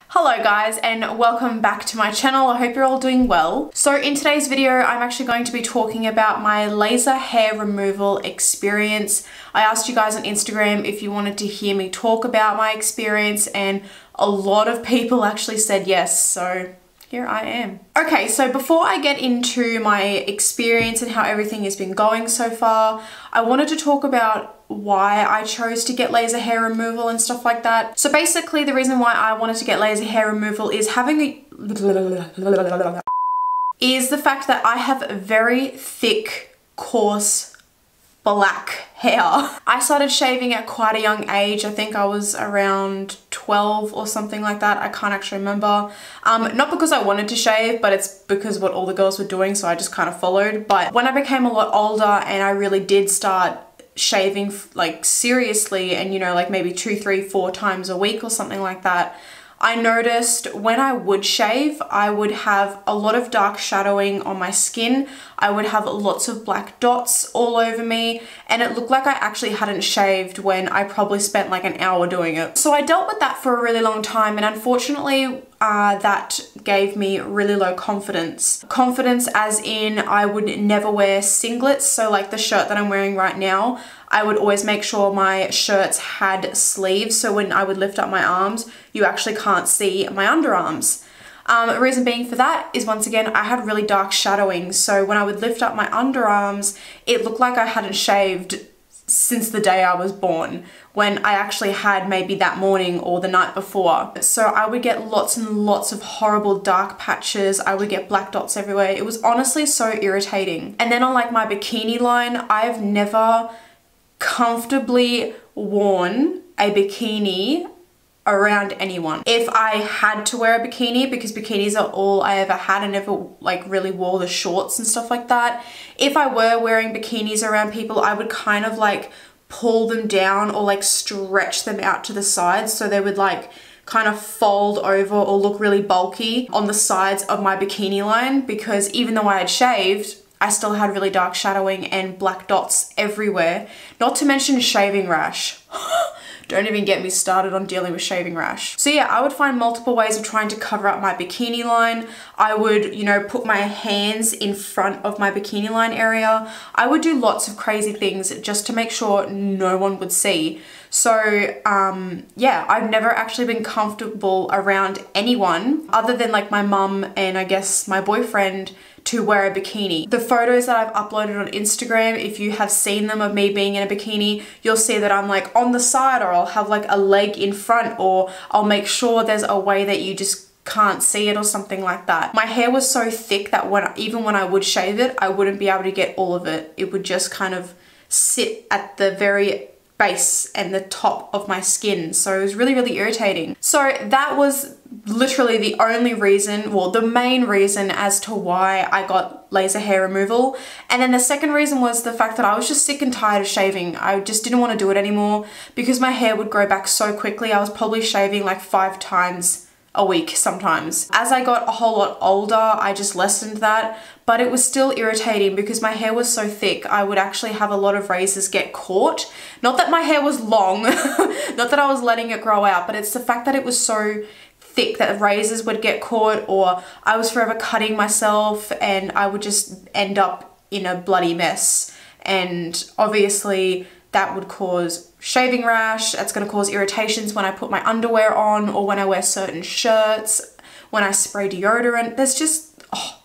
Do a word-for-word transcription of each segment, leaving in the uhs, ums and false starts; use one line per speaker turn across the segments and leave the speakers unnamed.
Hello guys and welcome back to my channel. I hope you're all doing well. So in today's video I'm actually going to be talking about my laser hair removal experience. I asked you guys on Instagram if you wanted to hear me talk about my experience and a lot of people actually said yes, so here I am. Okay, so before I get into my experience and how everything has been going so far, I wanted to talk about why I chose to get laser hair removal and stuff like that. So basically the reason why I wanted to get laser hair removal is having a is the fact that I have very thick, coarse, black hair. I started shaving at quite a young age. I think I was around twelve or something like that. I can't actually remember. Um, not because I wanted to shave, but it's because what all the girls were doing, so I just kind of followed. But when I became a lot older and I really did start shaving like seriously and you know like maybe two, three, four times a week or something like that, I noticed when I would shave, I would have a lot of dark shadowing on my skin. I would have lots of black dots all over me and it looked like I actually hadn't shaved when I probably spent like an hour doing it. So I dealt with that for a really long time and unfortunately uh, that gave me really low confidence. Confidence as in I would never wear singlets, so like the shirt that I'm wearing right now, I would always make sure my shirts had sleeves so when I would lift up my arms, you actually can't see my underarms. Um, the reason being for that is once again, I had really dark shadowing. So when I would lift up my underarms, it looked like I hadn't shaved since the day I was born, when I actually had maybe that morning or the night before. So I would get lots and lots of horrible dark patches. I would get black dots everywhere. It was honestly so irritating. And then on like my bikini line, I've never comfortably worn a bikini around anyone. If I had to wear a bikini, because bikinis are all I ever had, I never like really wore the shorts and stuff like that. If I were wearing bikinis around people, I would kind of like pull them down or like stretch them out to the sides so they would like kind of fold over or look really bulky on the sides of my bikini line, because even though I had shaved, I still had really dark shadowing and black dots everywhere. Not to mention shaving rash. Don't even get me started on dealing with shaving rash. So yeah, I would find multiple ways of trying to cover up my bikini line. I would, you know, put my hands in front of my bikini line area. I would do lots of crazy things just to make sure no one would see. So um, yeah, I've never actually been comfortable around anyone other than like my mum and I guess my boyfriend to wear a bikini. The photos that I've uploaded on Instagram, if you have seen them of me being in a bikini, you'll see that I'm like on the side, or I'll have like a leg in front, or I'll make sure there's a way that you just can't see it or something like that. My hair was so thick that when even when I would shave it, I wouldn't be able to get all of it. It would just kind of sit at the very base and the top of my skin, so it was really really irritating. So that was literally the only reason, well the main reason as to why I got laser hair removal. And then the second reason was the fact that I was just sick and tired of shaving. I just didn't want to do it anymore because my hair would grow back so quickly. I was probably shaving like five times a week sometimes. As I got a whole lot older, I just lessened that, but it was still irritating because my hair was so thick. I would actually have a lot of razors get caught. Not that my hair was long, not that I was letting it grow out, but it's the fact that it was so thick that razors would get caught, or I was forever cutting myself and I would just end up in a bloody mess. And obviously that would cause shaving rash. That's going to cause irritations when I put my underwear on or when I wear certain shirts, when I spray deodorant. There's just, oh,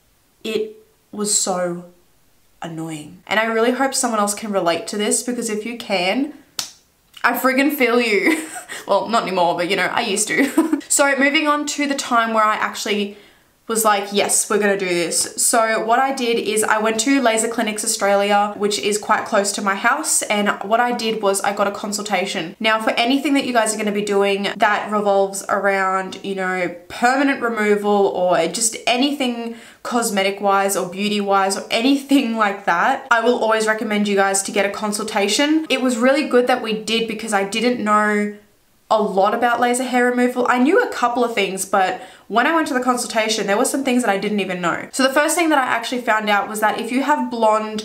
it was so annoying. And I really hope someone else can relate to this, because if you can, I friggin' feel you. Well, not anymore, but you know, I used to. So moving on to the time where I actually was like, yes, we're gonna do this. So what I did is I went to Laser Clinics Australia, which is quite close to my house. And what I did was I got a consultation. Now for anything that you guys are gonna be doing that revolves around, you know, permanent removal or just anything cosmetic wise or beauty wise or anything like that, I will always recommend you guys to get a consultation. It was really good that we did because I didn't know a lot about laser hair removal. I knew a couple of things, but when I went to the consultation, there were some things that I didn't even know. So the first thing that I actually found out was that if you have blonde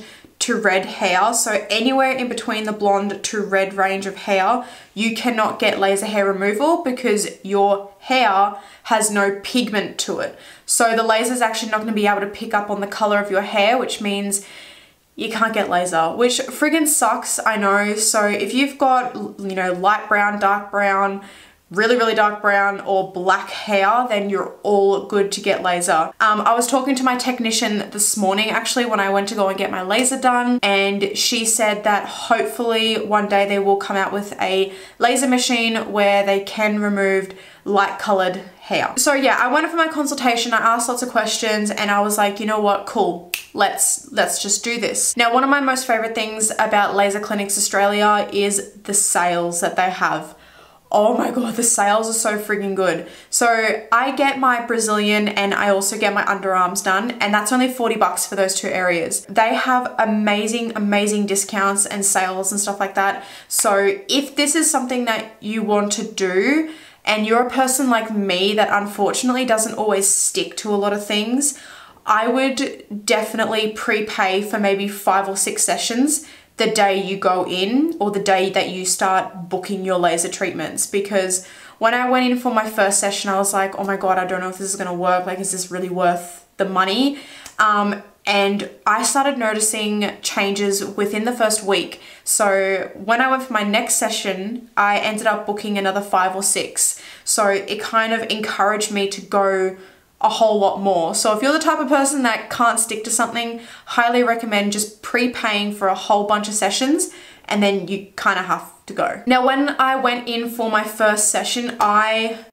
to red hair, so anywhere in between the blonde to red range of hair, you cannot get laser hair removal because your hair has no pigment to it. So the laser is actually not going to be able to pick up on the color of your hair, which means you can't get laser, which friggin' sucks, I know. So if you've got, you know, light brown, dark brown, really, really dark brown or black hair, then you're all good to get laser. Um, I was talking to my technician this morning, actually, when I went to go and get my laser done, and she said that hopefully one day they will come out with a laser machine where they can remove light colored hair. So yeah, I went for my consultation, I asked lots of questions, and I was like, you know what, cool. Let's, let's just do this. Now, one of my most favorite things about Laser Clinics Australia is the sales that they have. Oh my God, the sales are so freaking good. So I get my Brazilian and I also get my underarms done, and that's only forty bucks for those two areas. They have amazing, amazing discounts and sales and stuff like that. So if this is something that you want to do and you're a person like me that unfortunately doesn't always stick to a lot of things, I would definitely prepay for maybe five or six sessions the day you go in or the day that you start booking your laser treatments. Because when I went in for my first session, I was like, oh my God, I don't know if this is gonna work. Like, is this really worth the money? Um, and I started noticing changes within the first week. So when I went for my next session, I ended up booking another five or six. So it kind of encouraged me to go a whole lot more. So if you're the type of person that can't stick to something, highly recommend just prepaying for a whole bunch of sessions, and then you kind of have to go. Now, when I went in for my first session, I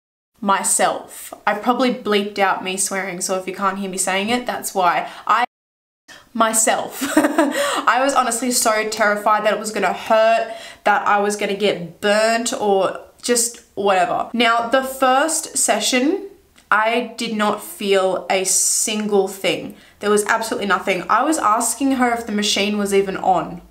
myself, I probably bleeped out me swearing, so if you can't hear me saying it, that's why. I myself. I was honestly so terrified that it was gonna hurt, that I was gonna get burnt or just whatever. Now, the first session, I did not feel a single thing. There was absolutely nothing. I was asking her if the machine was even on.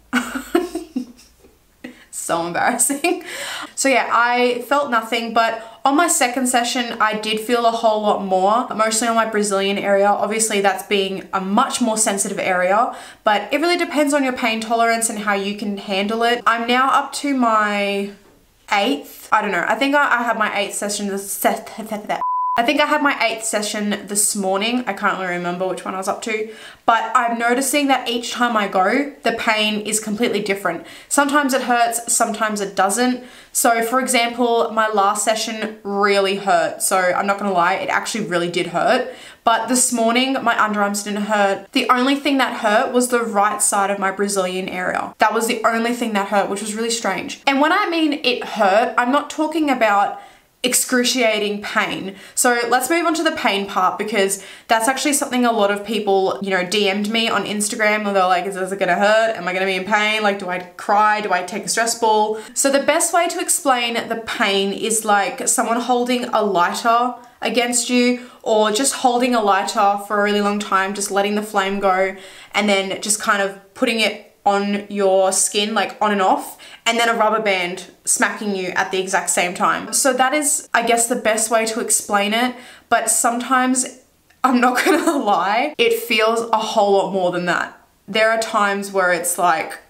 So embarrassing. So yeah, I felt nothing, but on my second session, I did feel a whole lot more, mostly on my Brazilian area. Obviously, that's being a much more sensitive area, but it really depends on your pain tolerance and how you can handle it. I'm now up to my eighth. I don't know. I think I, I had my eighth session. The I think I had my eighth session this morning. I can't really remember which one I was up to, but I'm noticing that each time I go, the pain is completely different. Sometimes it hurts, sometimes it doesn't. So for example, my last session really hurt. So I'm not gonna lie, it actually really did hurt. But this morning, my underarms didn't hurt. The only thing that hurt was the right side of my Brazilian area. That was the only thing that hurt, which was really strange. And when I mean it hurt, I'm not talking about excruciating pain. So let's move on to the pain part, because that's actually something a lot of people, you know, D M'd me on Instagram, and they're like, is this gonna hurt? Am I gonna be in pain? Like, do I cry? Do I take a stress ball? So the best way to explain the pain is like someone holding a lighter against you, or just holding a lighter for a really long time, just letting the flame go, and then just kind of putting it on your skin, like on and off, and then a rubber band smacking you at the exact same time. So that is, I guess, the best way to explain it, but sometimes, I'm not gonna lie, it feels a whole lot more than that. There are times where it's like,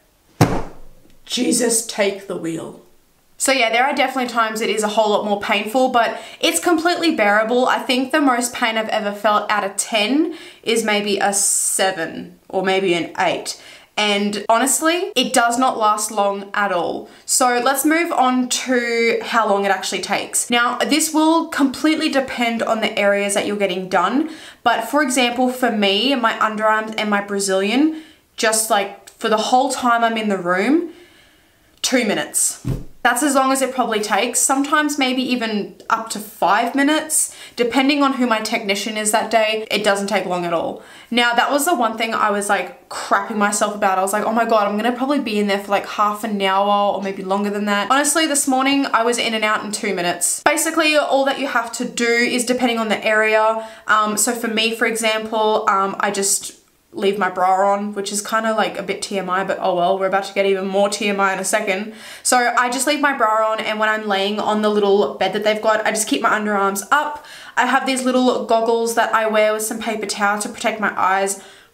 Jesus, take the wheel. So yeah, there are definitely times it is a whole lot more painful, but it's completely bearable. I think the most pain I've ever felt out of ten is maybe a seven or maybe an eight. And honestly, it does not last long at all. So let's move on to how long it actually takes. Now, this will completely depend on the areas that you're getting done. But for example, for me, my underarms and my Brazilian, just like for the whole time I'm in the room, two minutes. That's as long as it probably takes. Sometimes maybe even up to five minutes, depending on who my technician is that day. It doesn't take long at all. Now, that was the one thing I was like crapping myself about. I was like, oh my God, I'm gonna probably be in there for like half an hour or maybe longer than that. Honestly, this morning I was in and out in two minutes. Basically, all that you have to do is depending on the area. Um, so for me, for example, um, I just leave my bra on, which is kind of like a bit T M I, but oh well, we're about to get even more T M I in a second. So I just leave my bra on, and when I'm laying on the little bed that they've got, I just keep my underarms up. I have these little goggles that I wear with some paper towel to protect my eyes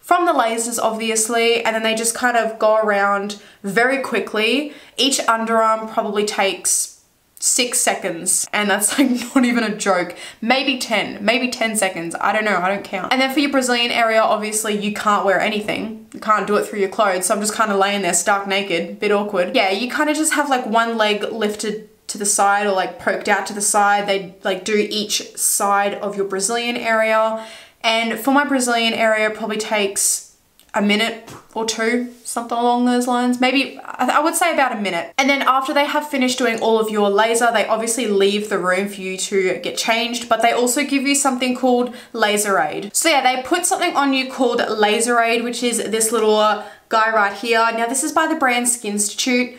from the lasers obviously, and then they just kind of go around very quickly. Each underarm probably takes six seconds, and that's like not even a joke. Maybe ten, maybe ten seconds. I don't know, I don't count. And then for your Brazilian area, obviously you can't wear anything. You can't do it through your clothes, so I'm just kind of laying there stark naked, bit awkward. Yeah, you kind of just have like one leg lifted to the side or like poked out to the side. They like do each side of your Brazilian area. And for my Brazilian area, it probably takes a minute or two, something along those lines. Maybe, I would say about a minute. And then after they have finished doing all of your laser, they obviously leave the room for you to get changed, but they also give you something called Laser Aid. So yeah, they put something on you called Laser Aid, which is this little guy right here. Now this is by the brand Skinstitute.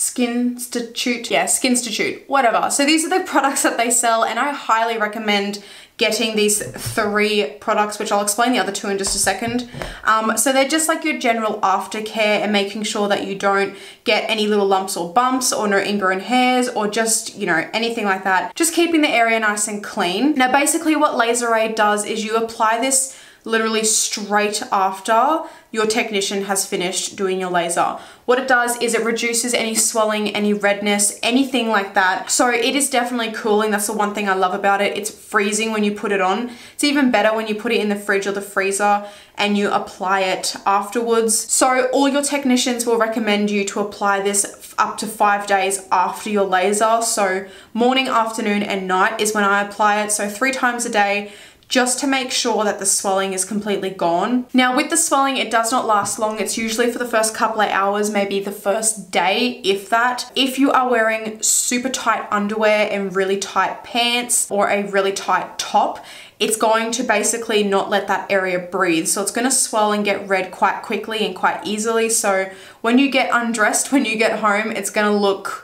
Skinstitute, yeah, Skinstitute, whatever. So these are the products that they sell, and I highly recommend getting these three products, which I'll explain the other two in just a second. Um, so they're just like your general aftercare and making sure that you don't get any little lumps or bumps or no ingrown hairs or just, you know, anything like that. Just keeping the area nice and clean. Now, basically what Laser Aid does is you apply this literally straight after your technician has finished doing your laser. What it does is it reduces any swelling, any redness, anything like that. So it is definitely cooling. That's the one thing I love about it. It's freezing when you put it on. It's even better when you put it in the fridge or the freezer and you apply it afterwards. So all your technicians will recommend you to apply this up to five days after your laser. So morning, afternoon, and night is when I apply it. So three times a day, just to make sure that the swelling is completely gone. Now with the swelling, it does not last long. It's usually for the first couple of hours, maybe the first day, if that. If you are wearing super tight underwear and really tight pants or a really tight top, it's going to basically not let that area breathe. So it's gonna swell and get red quite quickly and quite easily. So when you get undressed, when you get home, it's gonna look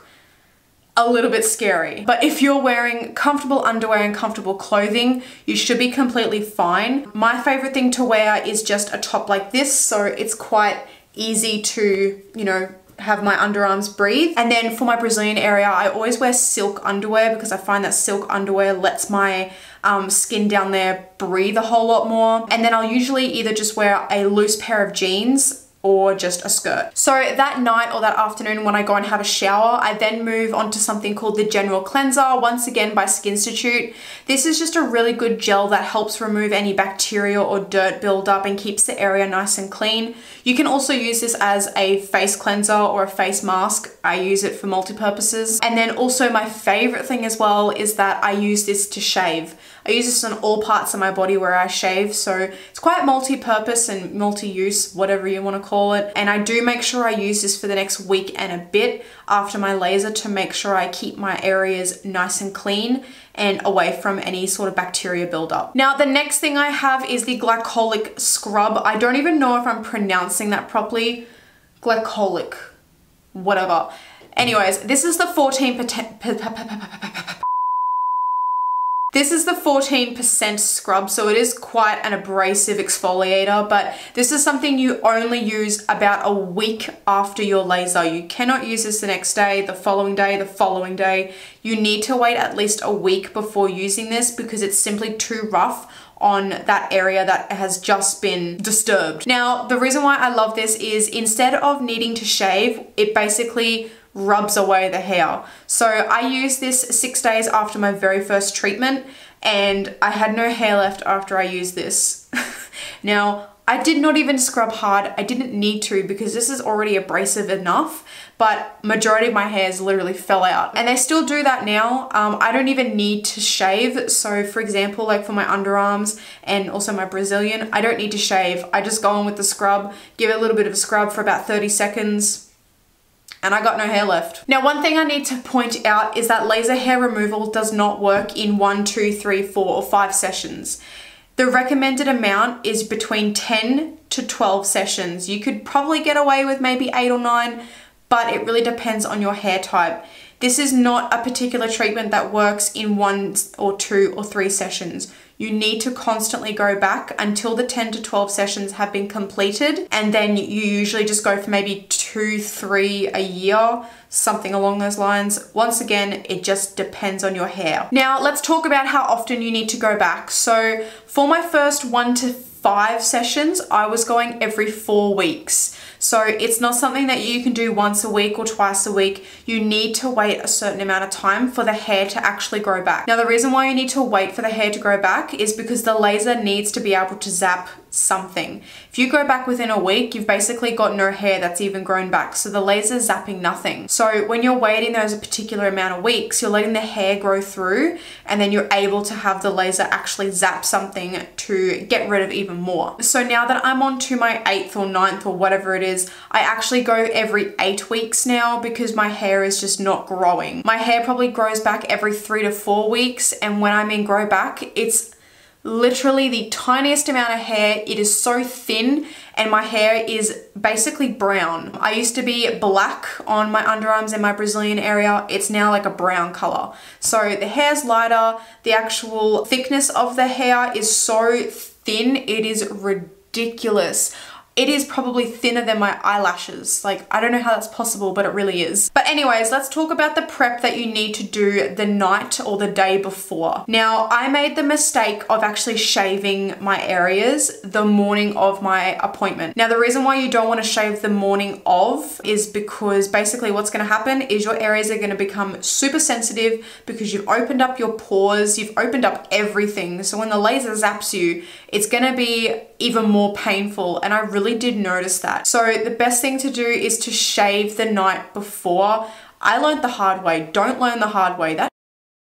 a little bit scary. But if you're wearing comfortable underwear and comfortable clothing, you should be completely fine. My favorite thing to wear is just a top like this, so it's quite easy to, you know, have my underarms breathe. And then for my Brazilian area, I always wear silk underwear because I find that silk underwear lets my um, skin down there breathe a whole lot more. And then I'll usually either just wear a loose pair of jeans or just a skirt. So that night or that afternoon when I go and have a shower, I then move on to something called the General Cleanser, once again by Skinstitute. This is just a really good gel that helps remove any bacteria or dirt buildup and keeps the area nice and clean. You can also use this as a face cleanser or a face mask. I use it for multi-purposes. And then also my favorite thing as well is that I use this to shave. I use this on all parts of my body where I shave, so it's quite multi-purpose and multi-use, whatever you want to call it. And I do make sure I use this for the next week and a bit after my laser to make sure I keep my areas nice and clean and away from any sort of bacteria buildup. Now, the next thing I have is the glycolic scrub. I don't even know if I'm pronouncing that properly. Glycolic, whatever. Anyways, this is the fourteen percent This is the fourteen percent scrub, so it is quite an abrasive exfoliator, but this is something you only use about a week after your laser. You cannot use this the next day, the following day, the following day. You need to wait at least a week before using this because it's simply too rough on that area that has just been disturbed. Now, the reason why I love this is instead of needing to shave, it basically rubs away the hair. So I used this six days after my very first treatment and I had no hair left after I used this. Now, I did not even scrub hard. I didn't need to because this is already abrasive enough, but majority of my hairs literally fell out. And they still do that now. Um, I don't even need to shave. So for example, like for my underarms and also my Brazilian, I don't need to shave. I just go on with the scrub, give it a little bit of a scrub for about thirty seconds, and I got no hair left. Now, one thing I need to point out is that laser hair removal does not work in one, two, three, four, or five sessions. The recommended amount is between ten to twelve sessions. You could probably get away with maybe eight or nine, but it really depends on your hair type. This is not a particular treatment that works in one or two or three sessions. You need to constantly go back until the ten to twelve sessions have been completed, and then you usually just go for maybe two, three a year, something along those lines. Once again, it just depends on your hair. Now, let's talk about how often you need to go back. So for my first one to five sessions, I was going every four weeks. So it's not something that you can do once a week or twice a week. You need to wait a certain amount of time for the hair to actually grow back. Now, the reason why you need to wait for the hair to grow back is because the laser needs to be able to zap something. If you go back within a week, you've basically got no hair that's even grown back. So the laser is zapping nothing. So when you're waiting those a particular amount of weeks, you're letting the hair grow through, and then you're able to have the laser actually zap something to get rid of even more. So now that I'm on to my eighth or ninth or whatever it is, I actually go every eight weeks now because my hair is just not growing. My hair probably grows back every three to four weeks. And when I mean grow back, it's literally the tiniest amount of hair. It is so thin and my hair is basically brown. I used to be black on my underarms and my Brazilian area. It's now like a brown color. So the hair's lighter. The actual thickness of the hair is so thin. It is ridiculous. It is probably thinner than my eyelashes. Like, I don't know how that's possible, but it really is. But anyways, let's talk about the prep that you need to do the night or the day before. Now, I made the mistake of actually shaving my areas the morning of my appointment. Now, the reason why you don't want to shave the morning of is because basically what's going to happen is your areas are going to become super sensitive because you've opened up your pores, you've opened up everything. So when the laser zaps you, it's going to be even more painful, and I really did notice that. So the best thing to do is to shave the night before. I learned the hard way. Don't learn the hard way. That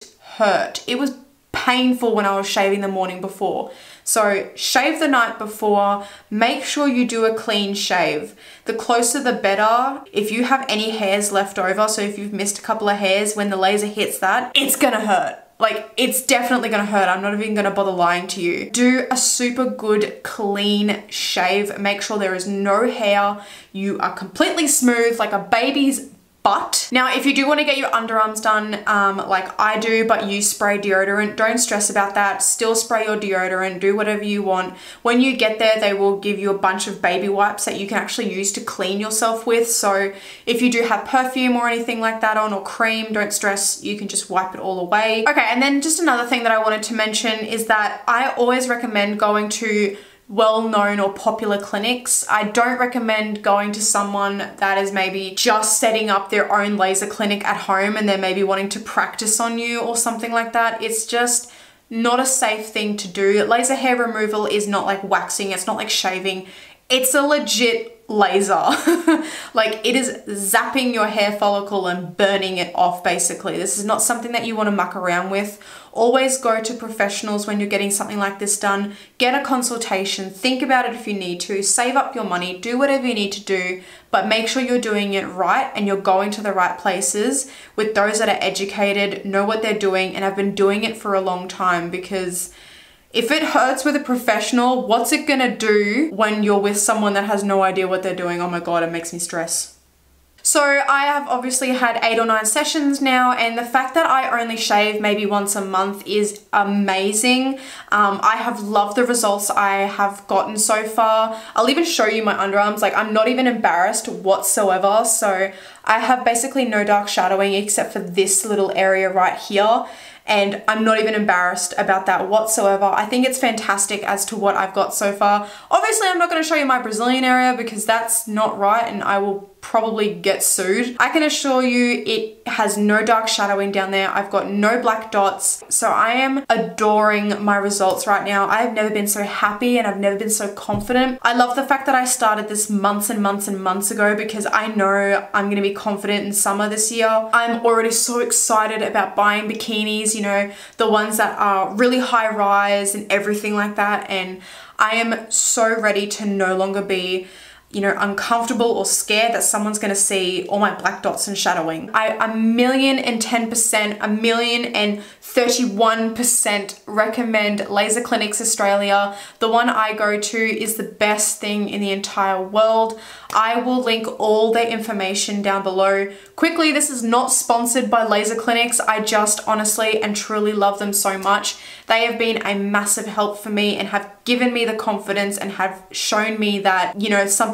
hurt. It was painful when I was shaving the morning before. So shave the night before. Make sure you do a clean shave. The closer the better. If you have any hairs left over, so if you've missed a couple of hairs, when the laser hits that, it's gonna hurt. Like, it's definitely gonna hurt. I'm not even gonna bother lying to you. Do a super good clean shave. Make sure there is no hair. You are completely smooth like a baby's butt. Now, if you do want to get your underarms done um, like I do, but you spray deodorant, don't stress about that. Still spray your deodorant, do whatever you want. When you get there, they will give you a bunch of baby wipes that you can actually use to clean yourself with. So if you do have perfume or anything like that on, or cream, don't stress, you can just wipe it all away. Okay, and then just another thing that I wanted to mention is that I always recommend going to well-known or popular clinics. I don't recommend going to someone that is maybe just setting up their own laser clinic at home and they're maybe wanting to practice on you or something like that. It's just not a safe thing to do. Laser hair removal is not like waxing, it's not like shaving. It's a legit laser. Like, it is zapping your hair follicle and burning it off, basically. This is not something that you want to muck around with. Always go to professionals when you're getting something like this done. Get a consultation. Think about it if you need to. Save up your money. Do whatever you need to do, but make sure you're doing it right and you're going to the right places with those that are educated, know what they're doing, and have been doing it for a long time. Because if it hurts with a professional, what's it gonna do when you're with someone that has no idea what they're doing? Oh my God, it makes me stress. So I have obviously had eight or nine sessions now, and the fact that I only shave maybe once a month is amazing. Um, I have loved the results I have gotten so far. I'll even show you my underarms. Like, I'm not even embarrassed whatsoever. So I have basically no dark shadowing except for this little area right here. And I'm not even embarrassed about that whatsoever. I think it's fantastic as to what I've got so far. Obviously, I'm not going to show you my Brazilian area because that's not right and I will probably get sued. I can assure you it has no dark shadowing down there. I've got no black dots. So I am adoring my results right now. I've never been so happy and I've never been so confident. I love the fact that I started this months and months and months ago because I know I'm going to be confident in summer this year. I'm already so excited about buying bikinis, you know, the ones that are really high rise and everything like that. And I am so ready to no longer be, you know, uncomfortable or scared that someone's gonna see all my black dots and shadowing. I a million and ten percent, a million and thirty-one percent recommend Laser Clinics Australia. The one I go to is the best thing in the entire world. I will link all their information down below. Quickly, this is not sponsored by Laser Clinics. I just honestly and truly love them so much. They have been a massive help for me and have given me the confidence and have shown me that, you know, something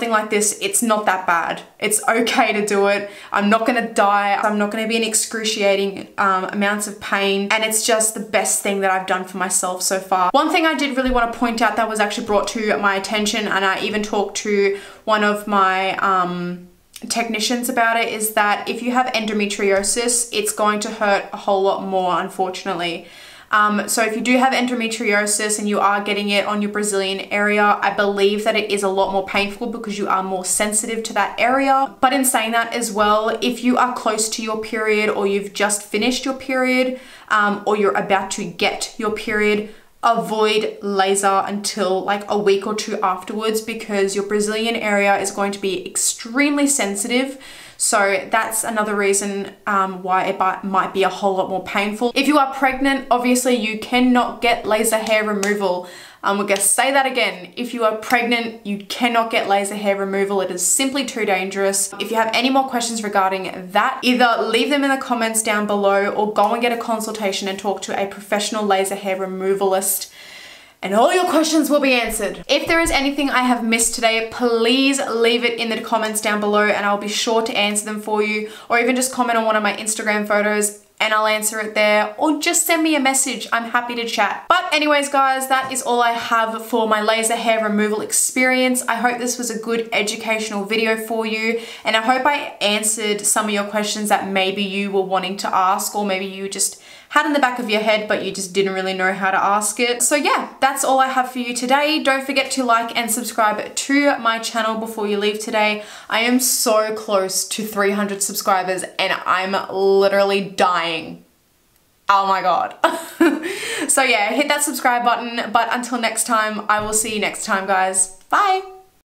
something like this, it's not that bad. It's okay to do it. I'm not gonna die. I'm not gonna be in excruciating um, amounts of pain. And it's just the best thing that I've done for myself so far. One thing I did really want to point out that was actually brought to my attention, and I even talked to one of my um, technicians about it, is that if you have endometriosis, it's going to hurt a whole lot more, unfortunately. Um, so if you do have endometriosis and you are getting it on your Brazilian area, I believe that it is a lot more painful because you are more sensitive to that area. But in saying that as well, if you are close to your period, or you've just finished your period, um, or you're about to get your period, avoid laser until like a week or two afterwards, because your Brazilian area is going to be extremely sensitive. So that's another reason um, why it might be a whole lot more painful. If you are pregnant, obviously you cannot get laser hair removal. Um, we're gonna say that again. If you are pregnant, you cannot get laser hair removal. It is simply too dangerous. If you have any more questions regarding that, either leave them in the comments down below, or go and get a consultation and talk to a professional laser hair removalist, and all your questions will be answered. If there is anything I have missed today, please leave it in the comments down below and I'll be sure to answer them for you, or even just comment on one of my Instagram photos and I'll answer it there, or just send me a message. I'm happy to chat. But anyways, guys, that is all I have for my laser hair removal experience. I hope this was a good educational video for you, and I hope I answered some of your questions that maybe you were wanting to ask, or maybe you just had in the back of your head but you just didn't really know how to ask it. So yeah, that's all I have for you today. Don't forget to like and subscribe to my channel before you leave today. I am so close to three hundred subscribers and I'm literally dying. Oh my god. So yeah, hit that subscribe button, but until next time, I will see you next time, guys. Bye.